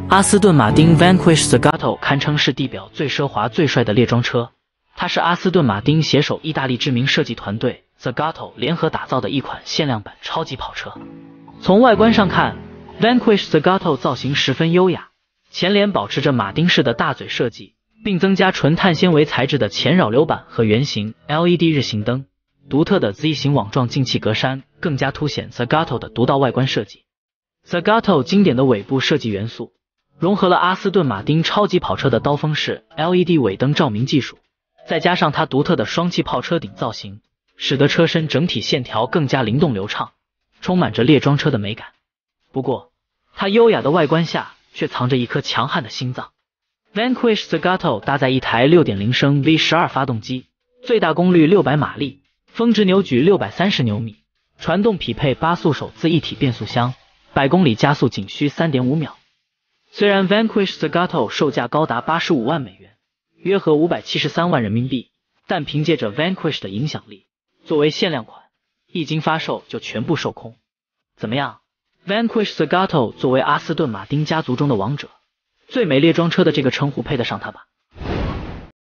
阿斯顿马丁 Vanquish Zagato 堪称是地表最奢华最帅的猎装车，它是阿斯顿马丁携手意大利知名设计团队 Zagato 联合打造的一款限量版超级跑车。从外观上看， Vanquish Zagato 造型十分优雅，前脸保持着马丁式的大嘴设计，并增加纯碳纤维材质的前扰流板和圆形 LED 日行灯，独特的 Z 型网状进气格栅更加凸显 Zagato 的独到外观设计。Zagato 经典的尾部设计元素融合了阿斯顿马丁超级跑车的刀锋式 LED 尾灯照明技术，再加上它独特的双气泡车顶造型，使得车身整体线条更加灵动流畅，充满着猎装车的美感。不过，它优雅的外观下却藏着一颗强悍的心脏。Vanquish Zagato 搭载一台 6.0 升 V12 发动机，最大功率600马力，峰值扭矩630牛米，传动匹配8速手自一体变速箱，100公里加速仅需 3.5 秒。虽然 Vanquish Zagato 售价高达85万美元，约合573万人民币，但凭借着 Vanquish 的影响力，作为限量款，一经发售就全部售空。怎么样？ Vanquish Zagato 作为阿斯顿马丁家族中的王者，最美猎装车的这个称呼配得上它吧？